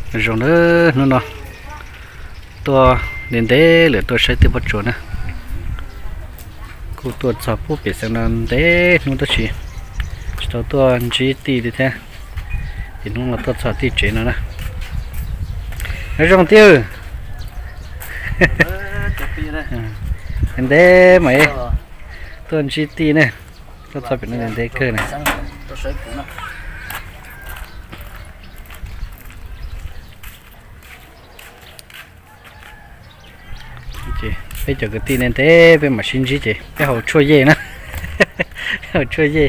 rồi nó tua đến đấy lửa tua sẽ tiếp bắt chuột nè cô tua sập bút bị sang nan đấy nó đó chỉ sau tua chỉ tì đi thế thì nó là tua sập tì chế nó nè nó rong tiêu đến đấy mày tua chỉ tì nè tua sập bị nó đến đấy cơ này chị bây giờ cái tin này thế bên mà xin chị cái hồ chua dê nữa hồ chua dê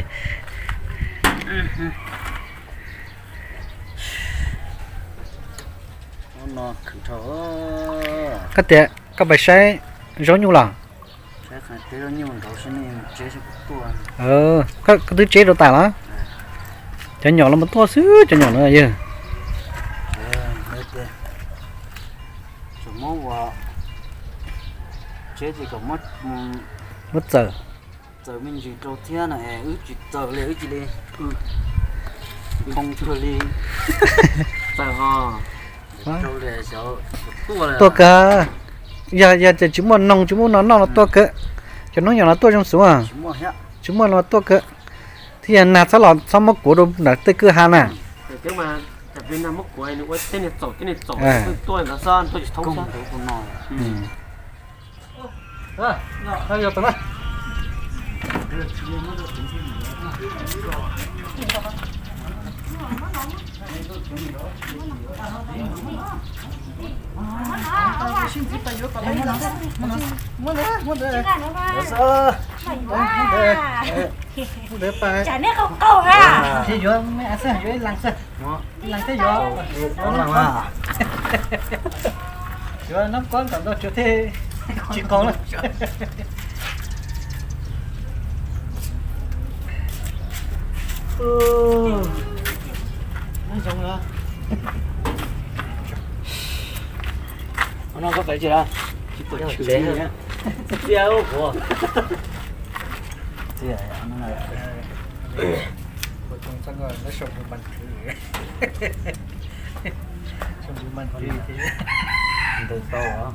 cái tiệt cái bài sai giống như là cái thứ chế đồ tài đó cho nhỏ là một to xíu cho nhỏ nữa chứ chế thì có mất giờ mình chỉ đầu tiên này chỉ giờ lấy chỉ đi không thừa đi giờ ho đâu để cháu to cả giờ chỉ muốn nông chỉ muốn nó to cỡ cho nó nhỏ nó to trong số à chỉ muốn nó to cỡ thì nạt sao lọt sao mất của đâu là tới cửa hàng à chứ mà tập viên năm mất của anh nữa tên này tổ tôi là sao tôi chỉ thông sao không nói thôi giờ tao nói chả nét không câu ha thì vô mấy anh sẽ vô lăng sẽ vô vô nó con còn đâu chưa thế chỉ con là nó giống nữa nó có phải chưa chỉ có chữ đấy nhá đeo của gì à nó là cuối cùng sang rồi nó sống một bàn thử sống một bàn thử thế từ to hả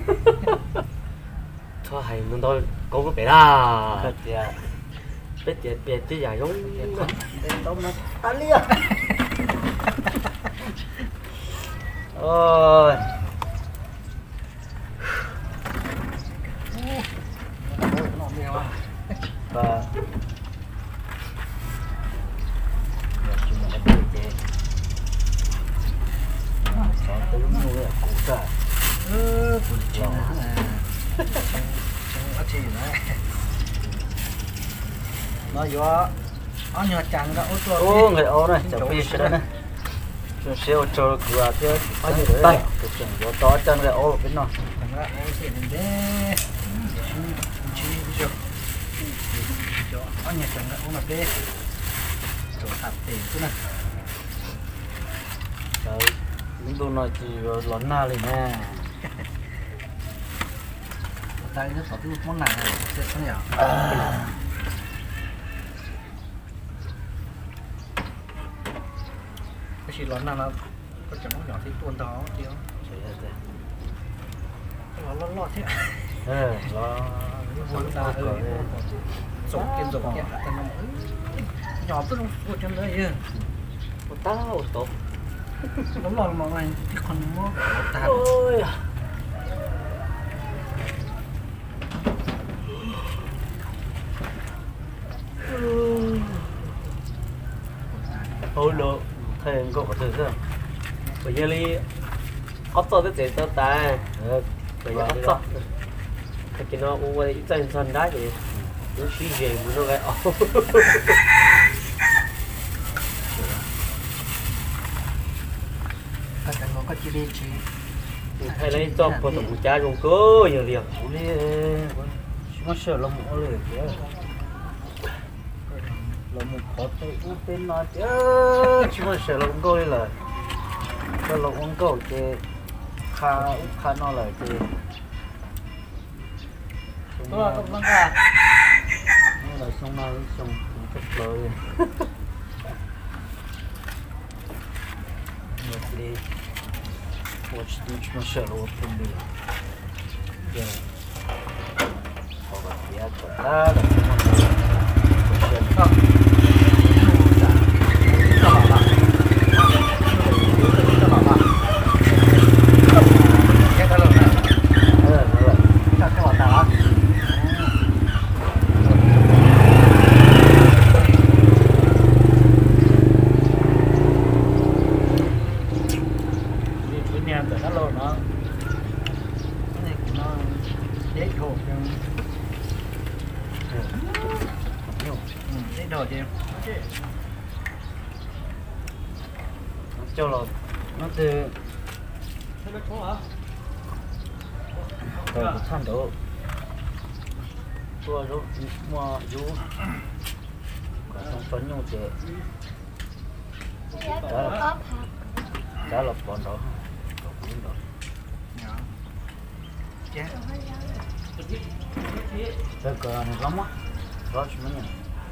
thôi hay mình thôi có cái bé là thật dạ biết tí dài giống tôm nó ta lia ôi và nó vô ở nhà chẳng đã ô ô người ô này chẳng biết cái này chúng siêu cho cửa kia bao nhiêu đấy cái chuyện vô to chân người ô bên nó thằng ra ô sẽ đến đấy chỉ cho ở nhà chẳng đã ô là bé chỗ thật tiền thế này đấy những đồ nói chỉ lớn na lên nè tay nó có cái món này sẽ không nhỏ cái gì lớn nào nó có chẳng món nhỏ thì tuôn đó chứ nó lo thế lo nó ta sống kiên dùng kia ta nó nhỏ tôi không chân đấy chứ tao tốt nó lo mà anh thì còn mua ta ôi ôi lộ thầy có thử chưa bây giờ đi ốp to tới tao ta bây giờ ốp to cái nó cũng vậy chân chân đá vậy nó suy về muốn nó cái cái nó có chỉ đi chỉ hay lấy cho của tổ cha dùng cơ nhiều điều nó sợ lông nó lười kia lông khó tới út tên nó chứ chúng nó sợ lông cô đi là cho lông ông cô thì khá nó là thì nó cũng lắm cả nó là xong mai xong cũng thật lời một đi 我去都去么小了，我分的。对。好吧，别管他了，我先上。 cho là nó từ rồi một tháng độ tua rồi mua chú còn phấn nhau chế đã là bọn đó chết cái cờ này lắm á đó chứ mấy nhỉ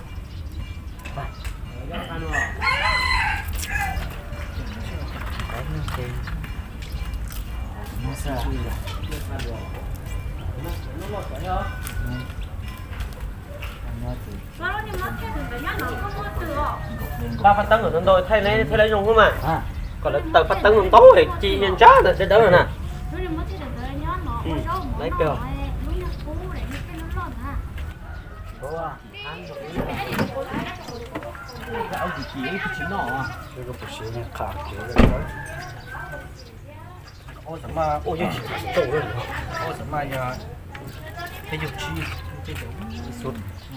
ba phát tấn ở tôi thay lấy dùng không mà còn là tờ phát tấn dùng tối thì chi nhân chá là sẽ đỡ rồi nè lấy cơ cái ông chỉ cái chuyện nọ cái bột xì này khạc kiểu đấy ôi什么ôi gì tổ rồi ôi什么呀cái dục chi cái sụt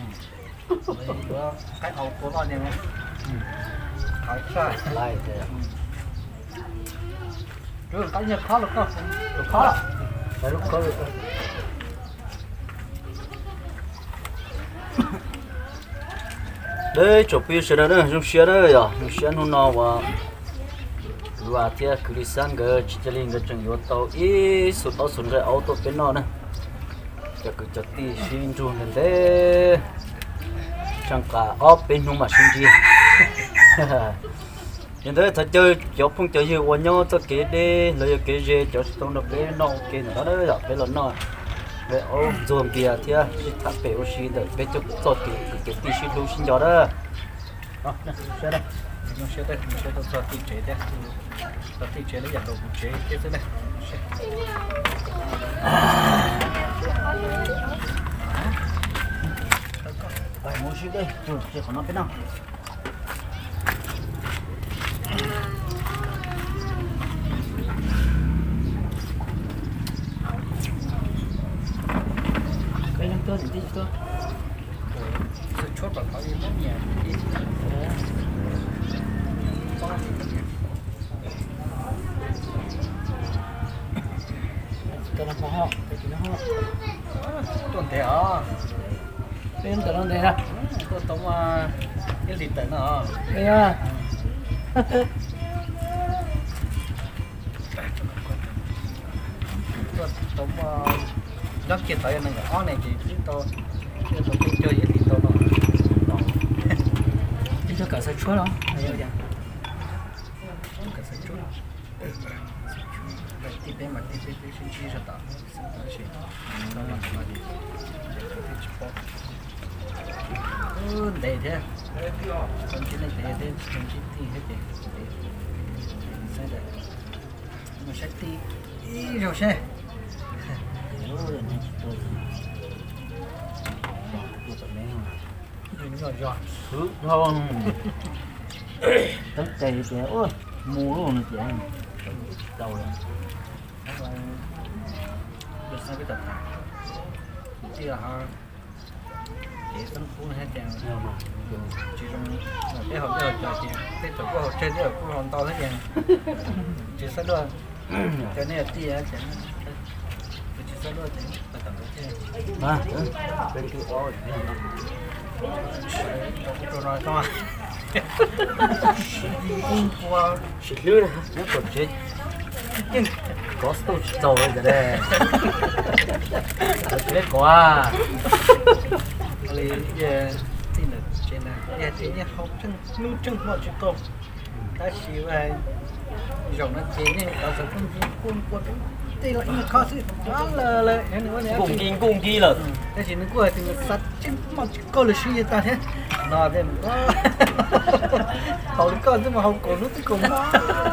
cái áo của nó này cái sai lại thế rồi cái gì khó lắm không khó lắm phải lúc có được đấy chụp phim sẽ đó chúng xe đó rồi chúng xe nó nào và theo cứ sang cái chỉ linh cái trường yếu tố ít sụt tao sụt cái auto bên nó này cho cứ cho tí xin chuông lên đấy chẳng cả ốp bên nó mà xin gì nhưng đấy thật chơi chỗ không chơi gì quan nhau tôi kể đi lấy cái gì cho trong đó cái nó cái nó đó rồi cái lần nó cái ô zoom kia theo tháp bể oxy được cái chỗ tốt cái tí xin lưu xin cho đó đó xe đây nó xe đây xe tôi cho tí chế đây cho tí chế lấy dạng đồ chế cái thế này vậy mua xe đây rồi xe của nó bên nào cái năm tôi thì tôi chốt vào cái gì nhỉ cái nó ho cái gì nó ho tuần thế à bên tuần nó thế à tôi tống cái gì tuần à đây à tôi tống rất chia tay này nhỏ này thì tôi chơi gì tôi nó đi cho cả sợi chuối đó hay chưa cả sợi chuối tiếp bên mà tiếp bên xin chi cho ta xin nó là gì để thế còn cái này để còn cái thì hết để sai đấy mà sai tí rồi xe thứ không tất cây kìa ôi mù luôn chị em đầu rồi được sao cái tập này chỉ là họ chỉ phân phối hết chàng chỉ trong cái hộp giờ chị cái chỗ của hộp trên cái của hòn to hết chàng chỉ sao luôn cho nên là tia chàng chỉ sao luôn chàng phải tầm cái bên kia có rồi nói to qua xịt lưới nè nó còn chết có tôi trâu rồi đây chết quá lấy về tin được trên này giờ chỉ nhớ học chân lưu chân mọi chuyện tôm ta chỉ về rồng nó chế nên có sự cuốn thì lại mà khó sự đó là em nói này cùng kỳ là cái gì nó quay thì nó sạch chứ mà có lịch sử ta thế nó thì có hậu con chứ mà hậu cổ nó thì cũng nó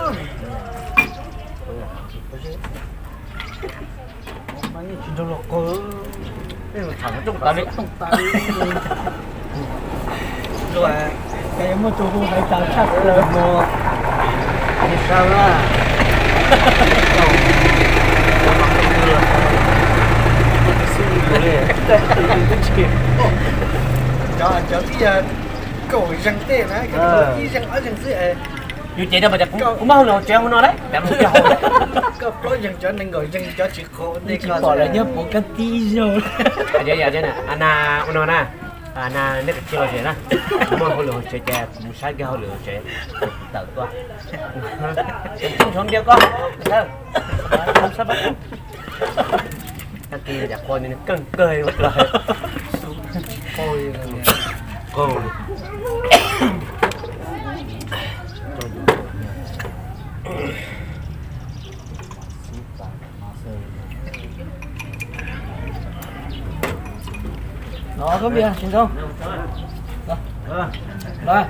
mấy chuyện trong lọc có cái mà thằng trong ta rồi cái em mua chỗ phải chào chắc rồi mua thì sao đó cho cái cổ răng tê này cái răng ở răng dưới như chị đâu mà cũng bao lâu treo nó đấy đẹp một cái đấy có có răng cho nên gọi răng cho chị khổ đi chỉ bỏ lại nhớ một cái tí rồi giờ nè Anna Unona Anna nét chơi rồi nè mà hồi lửa chơi chơi cũng sai cái hồi lửa chơi tự qua không kia con không sao bắt cái kia đặt con nên căng cười một lời coi cô nó có bia xin không rồi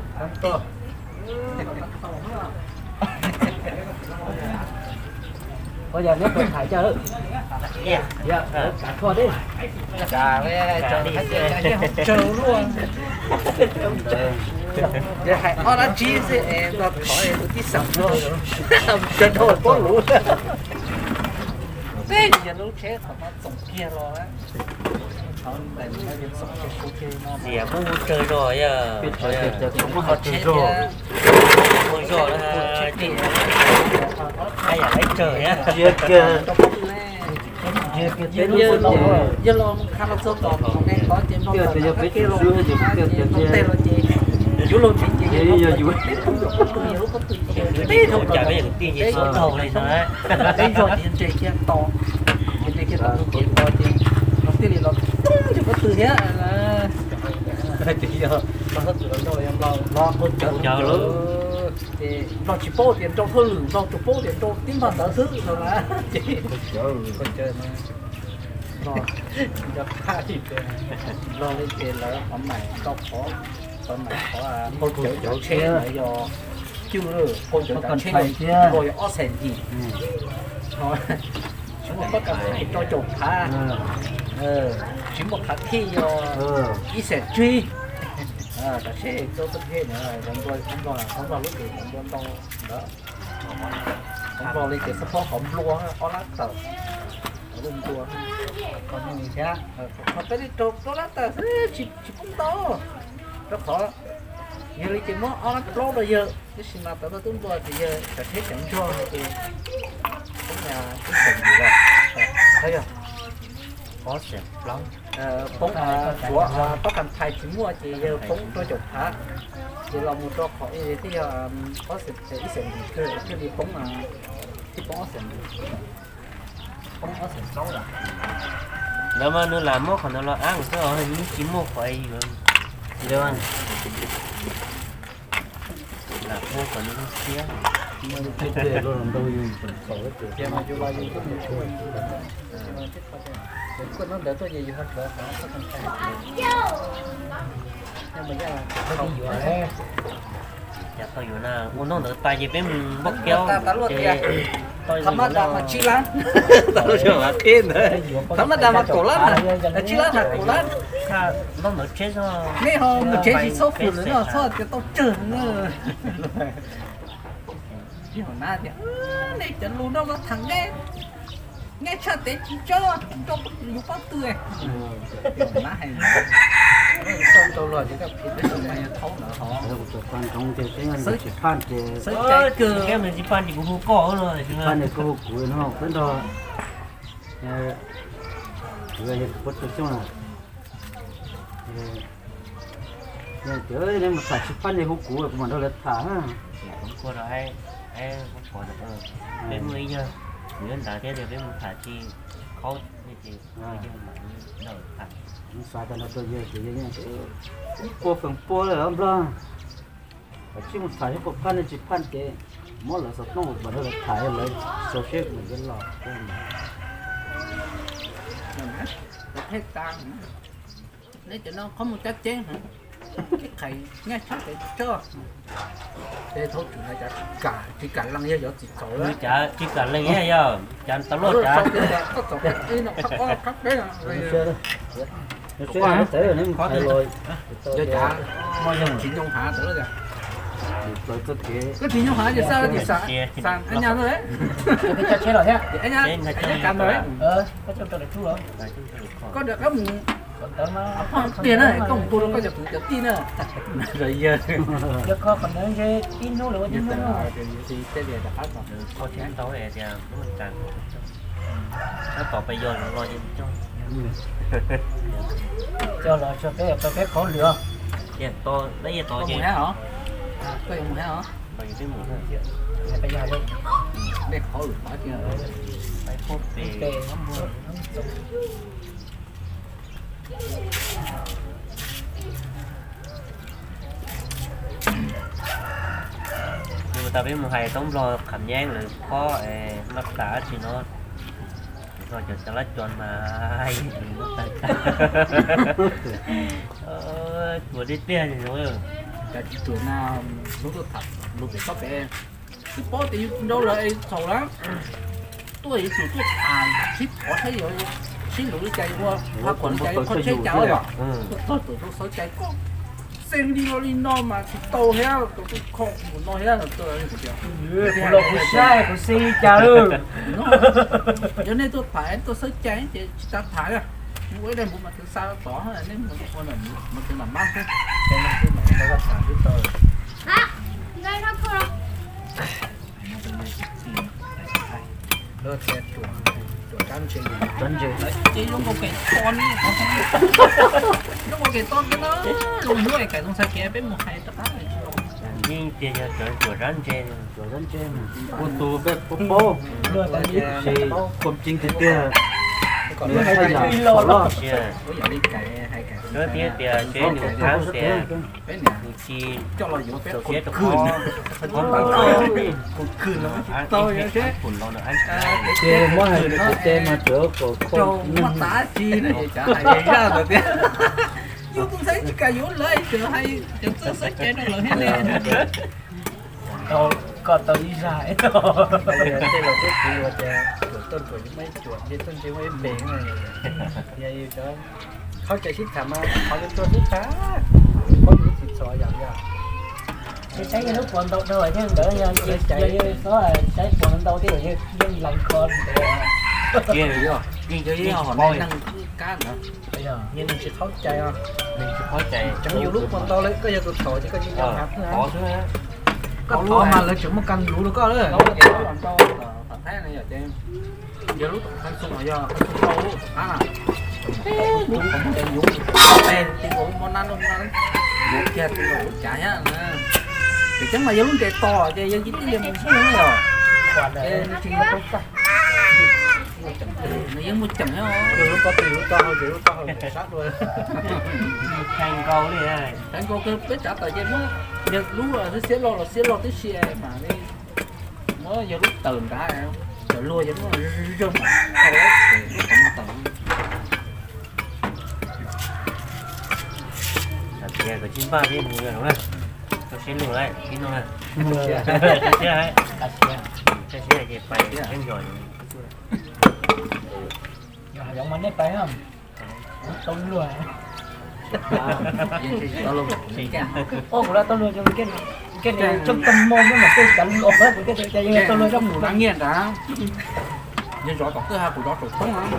bây giờ nếu phải cho nữa dạ cả kho đi cả cái chờ luôn giờ hãy họ đã chi gì em nó khỏi em tí sầm thôi chân thôi có lũ thế giờ lúc chết nó tổng kia rồi á dẻ cũng muốn chơi rồi à không có chết rồi muốn rồi là ai à lấy trời á giờ lo khá là sốt đỏ không nghe có chuyện không giờ giờ biết cái lo không tên là gì chú luôn chị giờ chú tí không chạy bây giờ tiền gì số đầu này thôi cái rồi tiền chị kia to tiền kia to tiền to tiền nó tiền thì nó chỉ có từ thế là chị giờ nó hết rồi em lo hơn chờ luôn thì nó chỉ bố tiền trong thôi lửng nó chỉ bố tiền trong tím bằng tờ thứ rồi là chị con chơi mà nó gặp hai thì lo lên tiền là ông mày có con mày có con chỗ xe này do chưa rồi con chỗ xe rồi ở sền gì nói chúng ta có cái cho chụp ha chúng một thằng thi do ý sẽ truy cả xe cho tất hết nữa không vào lúc thì không vào đó không vào lên cái support không luôn có lát tờ luôn tua còn gì khác họ tới đi trộn có lát tờ chỉ cũng to rất khó giờ đi chỉ muốn ở lát lót rồi giờ cái gì mà tao tôi vừa thì giờ cả thế chẳng cho thì cái nhà cái gì rồi thấy chưa có sẽ lắm phóng của tất cả thầy chỉ mua chỉ giờ phóng cho chụp hả chỉ là một cho khỏi thì có sự gì cái đi phóng là cái phóng phóng ở sườn xấu rồi nếu mà nó làm mốt còn nó ăn cái ở hình như chỉ mua phải gì đâu anh là mua còn nó xía cái tiền rồi làm đâu dùng phần sổ cái tiền mà chưa bao nhiêu cũng được thôi con nó đỡ tôi gì hơn nữa nó có thành khai nhưng mà ra không gì vậy dạ tôi vừa là uống nó đỡ tay gì với mình bóc kéo ta luôn kìa thắm mắt mà chi lắm tao chưa mà tin đấy thắm mắt mà cổ lắm là chi lắm là cổ lắm nó mở chết rồi nghe họ một chế chỉ số phụ nữa sao cái tao trơn nữa nhưng mà na thì này chân luôn đâu nó thằng nghe cho té chỉ cho lúc bắt tươi má hay xong tôi rồi chỉ gặp cái này thấu nữa họ quan trọng thì cái anh chỉ phan thì cái mình chỉ phan thì cũng không có rồi phan này cô của nó không biết đâu người bắt được chưa nào trời nên mà phải chỉ phan này hút củ của mình đâu là thả ha không có rồi ai không có được bên người nhá nếu đã thế thì bên một thả chi khó như chị nhưng mà đâu thả sao cho nó tôi giờ chỉ như thế po phần po rồi ông lo chỉ một phải một phan này chỉ phan cái mỗi lần sập nó một bữa nó thải lấy số xếp mình cái lọ hết tan lấy cho nó có một chắc chén hả cái thầy nghe chắc cái cho để thôi chúng ta cả chỉ cả lăng như vậy chỉ sỏi đó chả chỉ cần lên nghe giờ chả tao lót chả có sỏi cái nó khóc đấy là nó sẽ tới rồi nó có rồi giờ chả mọi người chỉ nhung hạ tới rồi rồi tôi kia cái chỉ nhung hạ thì sao thì sàn anh nhau thôi đấy cái cho chế rồi thế anh nhau anh cầm rồi có cho được chú rồi có được không tiền này công tôi nó có được tin nữa rồi giờ giờ có còn nữa cái tin nó là tin nó thì cái gì đã phát rồi có chuyện tối này thì nó càng nó còn bây giờ nó lo gì cho cái khó lửa dạ to lấy gì to chứ hả có dùng hả bằng cái mũ bây giờ luôn để khó lửa quá chứ phải phốt thì nhưng mà tao biết một ngày tống lo cảm giác là có mắc cả thì nó rồi cho lá tròn mà hay của đi tiền thì rồi cái chỗ nào lúc tôi thật lúc để có bé cái bó thì đâu lại sầu lắm tôi chủ tôi ship có thấy rồi ship lũ chạy qua hoa quần chạy có chơi cháo rồi tôi soi chạy có xem đi nó mà tàu heo tôi không muốn nói heo là tôi lộc sai của xe chả luôn cho nên tôi phải tôi soi chạy thì ta thải à mỗi đây một mặt từ xa tỏ là nên một con là một cái làm mát thế cho nên cái này nó ra sản với tôi đây nó không đôi xe chuột cam chừng đấy chỉ nó có cái con nó có cái con cái nó luôn nuôi cái con sai kia bên một hai tất cả nhưng tiền nhà chỗ rắn trên ô tô bếp bố không chính thì tiền còn hay là lo có giờ đi cày hay cày nó tiền chế được tháng tiền bên này chi cho là dùng phép chế được con khư nó tôi như thế phun lo được anh chế mỗi ngày nó chế mà chỗ của cho mắt tá chi này chả hay ra rồi thế dù tôi thấy chỉ cả vốn lấy chờ hay chờ tôi sẽ chế nó lợi hết lên còn tao đi ra ấy đây là cái gì mà chả tôi tuổi mấy chuột với tôi chỉ mấy biển này vậy choเขาจะชิดขามาเขาจะตัวชิดขาเขาอยู่ติดซอยอย่างเงี้ย cái nước quần đâu rồi chứ đỡ nha chạy số là chạy quần đâu thì dân lần con kia rồi nhưng chứ họ nên năng cá nữa bây giờ nhưng mình sẽ tháo chạy à mình sẽ khó chạy chẳng nhiều lúc con to lấy có giờ tụt thổi chứ có gì đâu hạt nữa có chứ có to mà lấy chúng một căn lú được có đấy đâu cái đó làm to phản thế này giờ trên giờ lúc khăn sung ở giờ khăn sung lâu á nào đúng không chạy dũng tên thì cũng món ăn luôn ăn dũng kia thì cũng chả nhá thì chẳng mà giờ lúc chạy to thì giờ chỉ tiền một số nữa rồi còn để chỉ một chút ta nó giống một chừng hết không lúc có tiền lúc to hơn sát luôn thành câu đi này thành câu cứ biết trả tờ trên nó giờ lúc là nó xé lo tới xe mà đi nó giờ lúcตื่นcả em rồi lùa cho nó rung thôi đấy lúc cònตื่ giờ có 93 viên người đúng không? Tôi sẽ lùi lại, cái nó này. Xe ấy. Xe gì phải em rồi. giống mình đấy phải không? Tôi lùi. Tao luôn. Ô, của tôi lùi cho cái này trong tâm môn mà tôi chẳng lột hết cái tôi lùi trong ngủ đáng nghiền đã. Nhưng rõ tỏ cơ hai của đó trụ không á.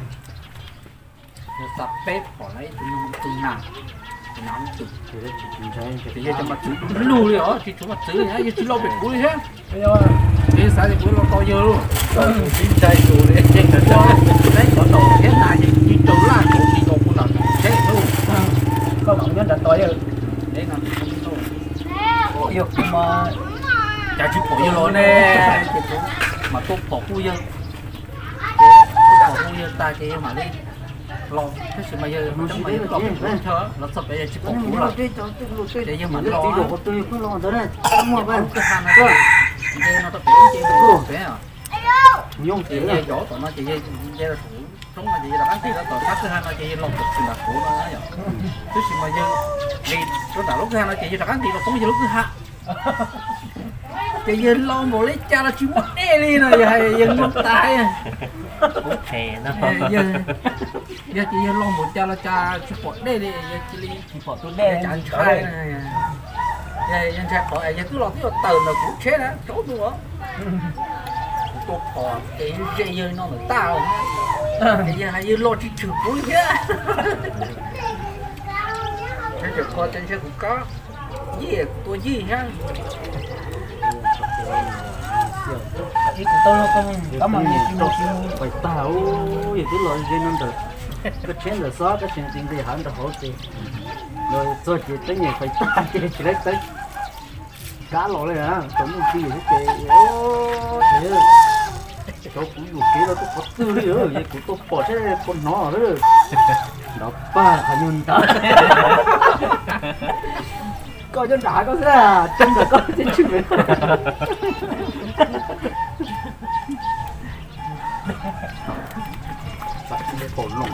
Tập phép bỏ lấy từ nào nóng chụp thì giờ cho mặt chữ lù đi đó thì chúng mặt chữ nhá giờ chữ lo bị cúi hết thì sao thì cúi lo to giờ luôn chính chạy chủ đấy trên cái đấy có đồ hết này thì chủ là chủ thì đồ của nó thế luôn có bạn nhân đặt tối rồi đấy là ôi mà chả chữ bỏ giờ rồi nè mà tôi bỏ cúi giờ bỏ cúi giờ ta kia mà đi lo cái gì mà giờ chẳng mấy lo cũng không chờ nó sắp bây giờ chỉ bỏ cú rồi để giờ mình lo tôi không lo đó này mua bên cái hàng này chơi nó tập bé chơi nó bé à nhung chị chơi chỗ tụi nó chị chơi là thủ chúng là chị là bán tí đó tụi khác thứ hai nó chơi lồng cực sự đặc của nó vậy thứ gì mà như vì số tạo lúc thứ hai nó chơi là bán tí nó không chơi lúc thứ hai chị chơi lon một lấy cha là chịu mất đê đi rồi hay dân mất tay cũng thề nó giờ chị chơi lon một cha là cha chịu mất đê đi giờ chị đi chỉ bỏ tôi đen cha trai này giờ dân cha khỏi giờ cứ lo cái từ là cũng chết đó chỗ nữa tôi bỏ cái dây dây nó là tao cái giờ hay lo chỉ trừ cuối chứ cái chụp coi trên xe cũng có gì tôi gì ha ý của tôi không có mà nhiều chuyện đâu phải tao gì cứ lo dây nó được cái chén là xóa cái chuyện gì thì hắn được hỗ trợ rồi cho chị tới nhà phải tao chị đấy tới cá lỗ này hả cũng một gì hết chị ô thế cháu cũng dùng kế đó tôi có tư đi rồi vậy cũng tôi bỏ thế con nó rồi đó ba phải nhún ta coi chân đá có ra chân là có trên chữ vậy bạn đi khổ lủng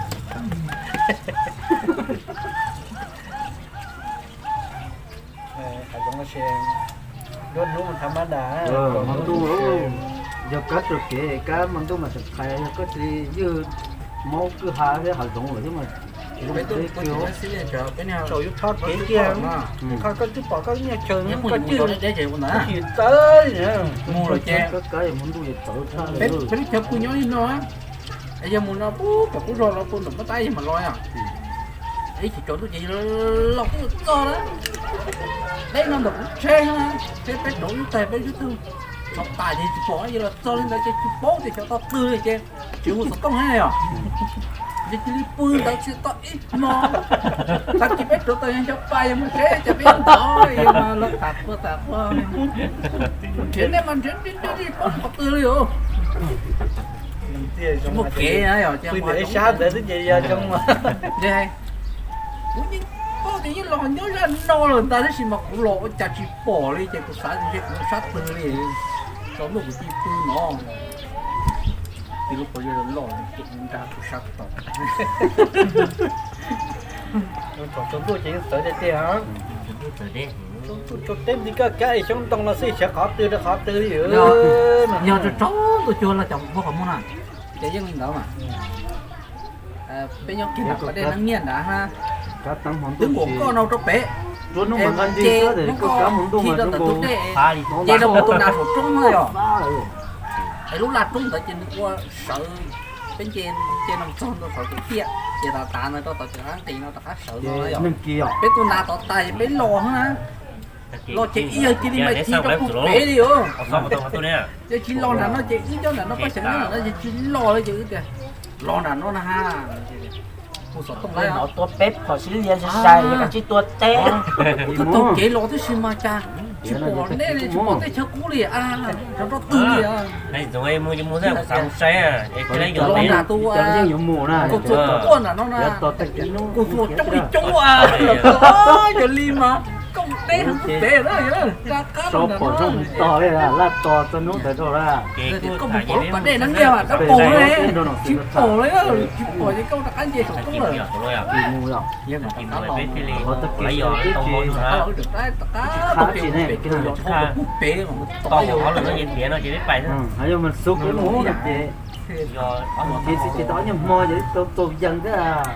phải giống cái xe đốt núi mình thắm đá mà tôi giờ cắt được cái cá mà tôi mà thực khai có gì như máu cứ hai cái hạt giống rồi chứ mà cái tôi kiểu cái nào rồi thoát cái kia coi có chút bỏ có nhà trường có chưa để chị con nè chỉ tới mua rồi che cái muốn đuổi tới phải chụp của nhau đi nó bây giờ muốn nó bút cả bút rồi nó bút đụng cái tay mà lôi à ấy chỉ chỗ tôi chỉ lọc cái to đó đấy nó được che ha cái bé đổ dưới tay bé dưới tư học tài thì bỏ như là cho lên đây cho bố thì cho tao tươi chứ chịu một công hay à jadi pun tak cerita no tak kipet tu yang capai yang macam tapi tahu yang malah tak apa jadi man jadi pun betul yo một kệ á rồi chứ để sát để cái gì trong mà đây có thì lo nhớ ra no rồi ta thấy mà cũng lo chặt chỉ bỏ đi chứ cũng sát từ đi có một cái chi nó thì lúc bây giờ nó lòi chuyện ra cũng sát tỏ còn chúng tôi chỉ sợ để tiền hả tôi tem thì cái trong tông nó sẽ khó tư gì nữa nhờ cho chó tôi chưa là chồng vô không muốn à để dân mình đó mà bây giờ kia là đây năng nhiên đã ha đứng của con nào cho bé luôn nó mà ăn gì đó để có cá muốn đông mà nó có vậy đâu tôi nào sổ trúng thôi rồi cái lúc là trúng tới trên qua sợ bên trên nằm son tôi sợ cái kia giờ tao tạ nó tao chỉ ăn tiền nó tao sợ nó rồi bên tôi nào tao tay bên lò hả lo chị yêu chị đi mà chị trong cuộc bể đi ơ chứ chị lo là nó chị cho là nó có sẵn nó chị lo đấy chứ kìa lo là nó ha nó tua bếp họ xử lý cho xài cái chỉ tua té cái tàu chế lo tới xin mà cha chỉ bỏ đây chỉ bỏ tới chơi cũ đi à cho nó tư đi à này rồi em mua ra sang xe à cái này lo là tu à dùng mùa này cô chuột con là nó là cô chuột trong đi chỗ à đó giờ li mà công té không té đó vậy ra cá số bỏ trong to đây là to cho nó tới rồi ra có một bộ vấn đề nó nghe mà nó bổ đấy chịu bổ đấy chịu bổ cái câu là ăn gì không có rồi mua rồi nhưng mà nó nó bé cái có tất cả cái chuyện được đấy tất cả cái chuyện nó quốc tế mà to nhỏ là nó nhìn kia nó chỉ biết bài thôi hay là mình xúc cái mũ nhập vậy chỉ tỏ nhầm môi vậy tôi dần thế à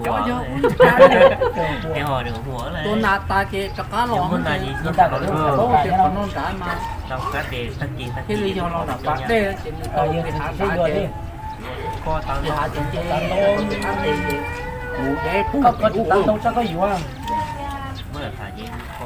cái hồi được hùa này tôi nạt ta kia cá lò nó gì người ta có cái có cái con non cái mà trong các đề tất gì cái lý do nó là bạn đây trên tàu cái thả cá kia co tàu thả trên trên ăn đi ngủ để có tao đâu sao có gì không mới là thả gì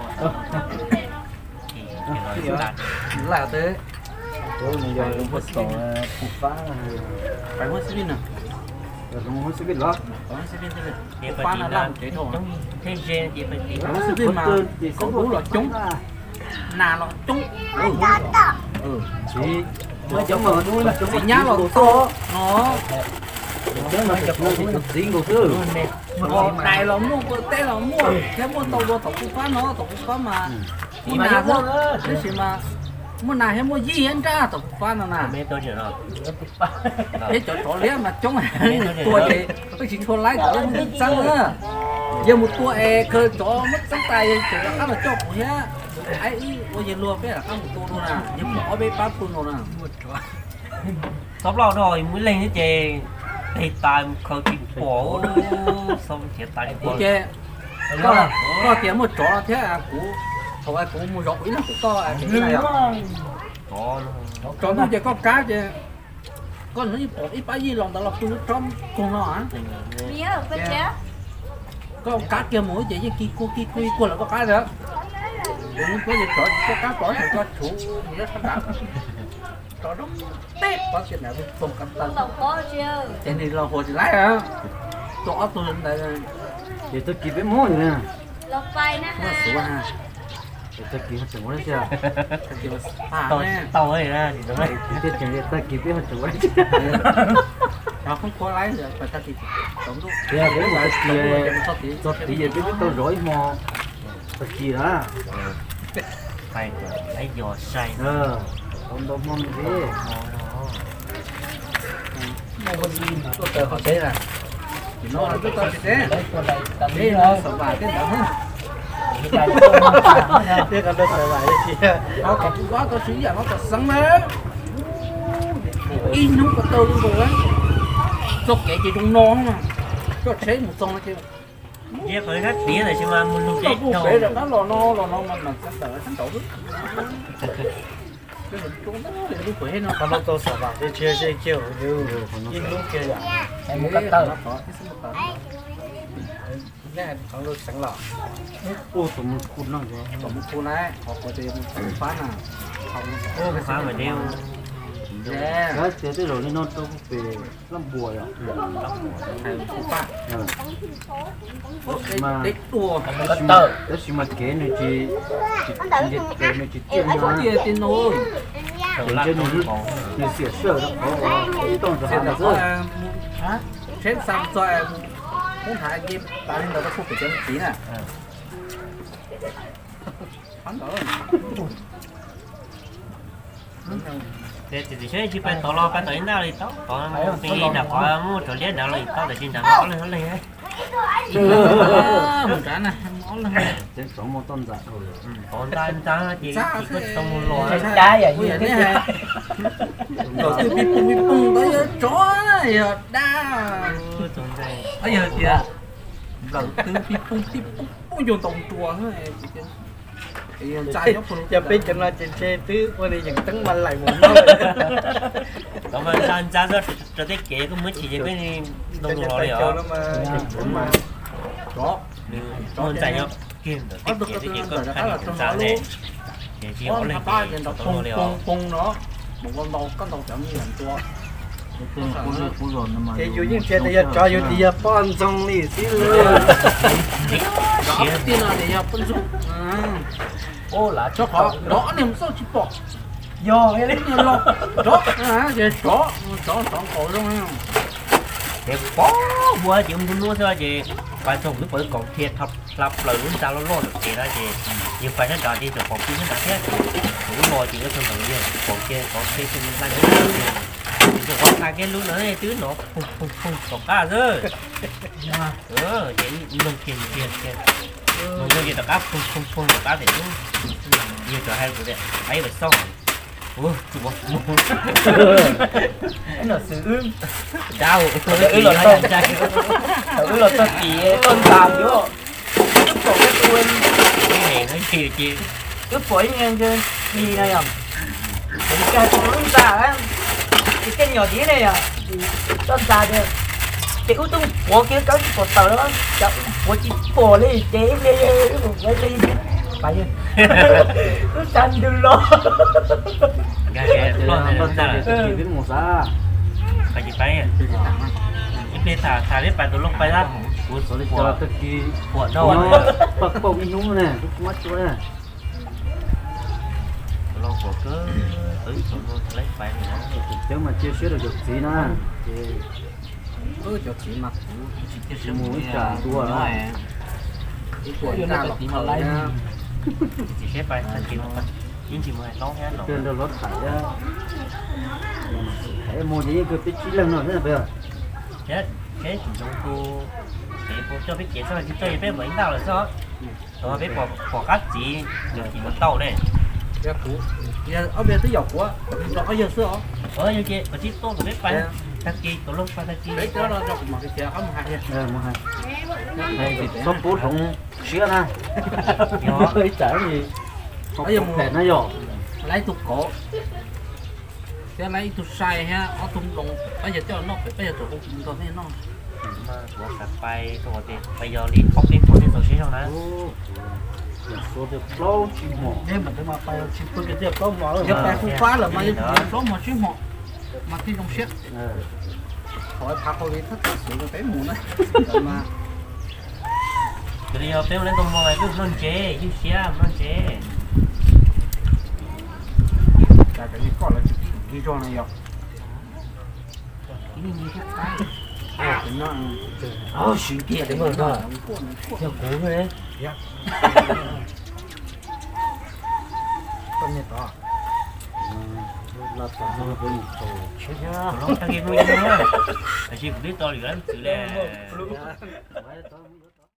co là thế tôi bây giờ cũng có tổ phục phá phải mua xí nào không có sự biết đó có xí bên thế phá là làm thế thôi thế gen thì phải tìm có xí bên mà có đủ là trúng nà là trúng chỉ mới giống mà nuôi là chỉ nhá là to nó chứ mà chụp nó thì cực gì ngược chứ đại là mua té là mua thế mua tàu phá nó tàu phá mà thì nà đó thế gì mà mua này hay mua gì anh ra tổng phan nào nè mấy tôi chưa rồi thế chỗ liếc mà chống tua thì cái chỉ thua lái của nó xăng nữa giờ một tua khơi chó mất sáng tay chỉ là khá là chọc của nhá ai bây giờ luôn biết là khá một tua luôn nè nhưng bỏ bé bắp luôn rồi nè tóm lâu rồi mới lên cái chè thì tài khơi chỉnh bỏ xong thiệt tài đi chè có tiền một chó thế à cũ thôi ai cũng mua rộng ít lắm cũng to à cái này có chó nó chỉ có cá chứ con nó bỏ ít bao nhiêu lòng ta lọc tôi trong con nó hả mía ở bên chế có cá kia mỗi chỉ như kia cô là có cá nữa có gì có cá có thì có chủ gì đó các chó đó tết có chuyện nào với không cẩn thận đâu có chứ thế thì là hồ chỉ lái hả chó tôi lên đây thì tôi kịp với món nè lộc bay nè nó sủa ha thì tôi kịp hết món đấy chưa tàu ấy ra thì nó thì tôi kịp với hết món đấy nó không có lái được phải ta thì tổng lúc thì là cái loại thì cho tí giờ biết tôi rối mò tôi kịp đó phải lấy giò say không đâu mong gì tôi chờ họ thế là thì nó là tôi thế Đấy nó sợ vài cái đó thế còn đâu phải vậy kia nó còn có tôi suy rằng nó còn sáng đấy in không có tôi luôn rồi chọc cái gì trong non mà cho chế một xong nó kêu Dạ phải khách tía này chứ mà muốn lúc chết đâu thôi. nó lò no mà sáng đỡ sáng đổ cái mình trốn đó thì lúc phải nó còn đâu tôi sợ vào cái chia chia kiểu như in lúc kia vậy em muốn cắt tơ nè thằng lúc sáng lọ ô tụi mình cút nó rồi còn một cô này họ có tiền phá nào Ô cái phá mà đeo. yeah cái thế tới rồi nên nó tôi về làm bùa à hay phá mà cái tua cắt tơ đó chỉ mà kế này chỉ chỉ tiền có mà tiền tiền thôi Đầu tiền lắc trên nó nó còn. nó xỉa sờ đó cái tông rồi tiền là hả có hả trên xong cho em muốn hại kim tại nên là nó không phải chân tí nè hắn đỡ Thì sẽ chỉ phải tao lo cái tới nào đi tao. Còn cái gì nào có mua chỗ liệt nào là tao để xin thằng nó lên hết. một cái này món này trên số một ton giả rồi Còn ta chỉ có tao mua lo. trái vậy bây giờ thế này đầu tư bịp bùng tới chó này đa bây giờ kìa đầu tư bịp bùng ôi vô tổng chùa thôi thì trai nó phụ giờ biết cho nó trên xe tứ qua đi những tấn mạnh lại một nó Còn mà ta cho cái kế cũng mới chỉ cái đồng đồ rồi cho nó mà đó Muốn chạy nhá. Kiên được cái kế thì có khả năng ta này. Để chỉ có lên ba cái tiền đầu đồng đồ liều. phun nó một con đầu chậm như làm chùa thì dù những chuyện này cho dù đi Japan trong này xí luôn đó tiền là để nhập phân dụng ô là cho họ đó niềm sao chỉ bỏ do cái đấy nhiều lo đó hả giờ chó cổ luôn ha Để bó bùa chị không mua thôi chị. Phải dùng lúc bởi còn thiệt thật lập lời muốn sao nó lo được chị đó chị. Nhưng phải nó đòi đi được còn kia nó đã hết. Đủ ngồi chị có thân tự nhiên. Còn kia xin ra nữa. Rồi còn hai cái lúc nữa này tứ nổ còn cá rồi. Chị nông kiền nông kiền gì đặc áp phun đặc áp thì nó nhiều trò hay rồi đấy. Ấy phải xong. Ủa, chú bố. cái là sự ương Đau. tự là tôi tự là tôi chỉ tôn làm chứ giúp của cái tôi Cái này nó chị giúp của anh em chơi gì này à thì cái tôi ương ta á cái nhỏ tí này à tôn ta chứ cái ưu tung của kia có của tàu đó cháu của chị bò đi chế đi phải nó xanh đừng lo Gà lo này nó ra là chỉ biết một giá phải chị phải à. Ít đi thả đến bài tụi lúc bay ra. của số đi cho tất kỳ Của đâu anh? bậc bông như nhúng này mắt chỗ này Lo của cứ tới số nó lấy bài này. chứ mà chia sẻ được gì nữa cho chị mặc chỉ muốn trả đua đó cái tuổi ra lọc mà lấy Chị xếp bài thành kim. nhưng chỉ mới nóng hết rồi trên đó lót khải mua gì cứ biết chỉ lần nào nữa bây giờ chết cái chúng cô để cô cho biết chuyện sao thì chơi biết mấy tao là sao rồi biết bỏ cắt gì rồi chỉ một tàu này giờ cũ giờ ở bên tới dọc quá ở giờ xưa như kia và chỉ tôi cũng biết phải thằng kia tôi lúc phải thằng kia đấy đó là dọc mà cái xe không hay mua hai hay thì số bút không xía na nhỏ hơi chả gì ở giờ mua nó dò lấy tụt cổ cái lấy tụt sai ha ở tung đồng bây giờ cho nó phải bây giờ tụi cũng còn thế nó mà của cặp bay tôi thì bây giờ đi ốc đi phụ đi tổ chức trong đó số được lâu chỉ mỏ nếu mà cái mà phải chỉ tôi cái việc có mỏ rồi phải không quá là mà số mà chỉ mỏ mà khi trong xét hỏi phá coi thất sự cái mù này mà cái đi học lên tông mồi cứ non chế như xía non chế cái gì còn là đi cho này yok ini như thế nó xịn kia đấy mà nó theo cố đấy con này to là tao nó với tổ chết nhá nó thằng kia nuôi nữa chỉ biết to thì lắm chữ là